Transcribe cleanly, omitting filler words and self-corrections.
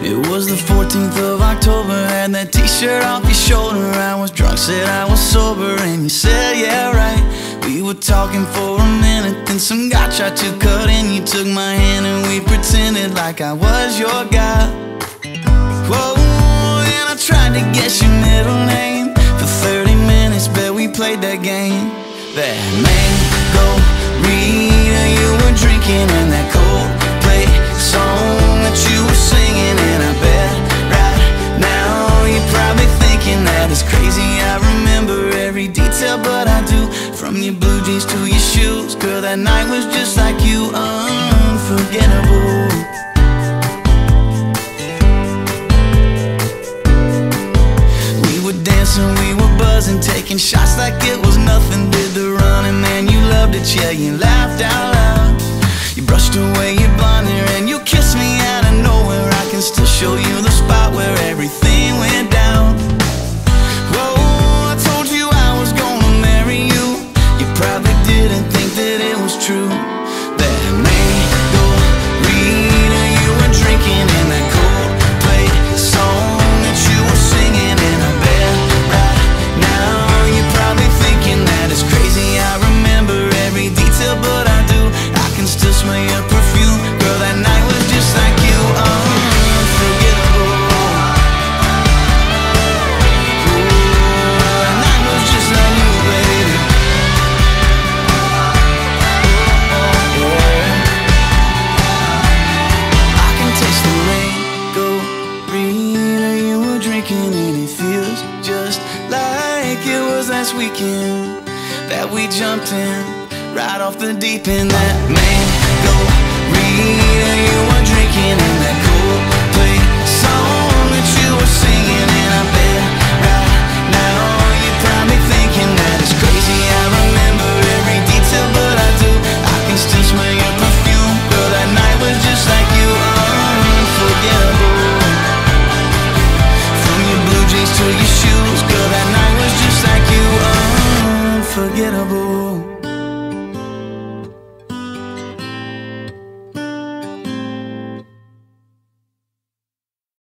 It was the 14th of October, had that t-shirt off your shoulder. I was drunk, said I was sober, and you said, yeah, right. We were talking for a minute, then some guy tried to cut in. You took my hand and we pretended like I was your guy. Whoa, and I tried to guess your middle name. For 30 minutes, bet we played that game. That mango Rita you were drinking, and that Coldplay song that you were singing. And I bet right now you're probably thinking that it's crazy I remember every detail, but I do. From your blue jeans to your shoes, girl, that night was just like you, unforgettable. We were dancing, we were buzzing, taking shots like it was nothing. Did the running, man, you loved it, yeah, you laughed out loud. You brushed away your blonde hair and you kissed me out of nowhere. I can still show you the spot where everything went down. Whoa, I told you I was gonna marry you. You probably didn't think that it was true. That mango Rita you were drinking, and that Coldplay song that you were singing. And I bet right now you're probably thinking that it's crazy I remember every detail, but I do. I can still smell your perfume, girl, that night was just like you, unforgettable. That night was just like you, baby. I can taste the mango Rita you were drinking, and it feels just like it was last weekend that we jumped in right off the deep end. That mango Rita you were drinking, and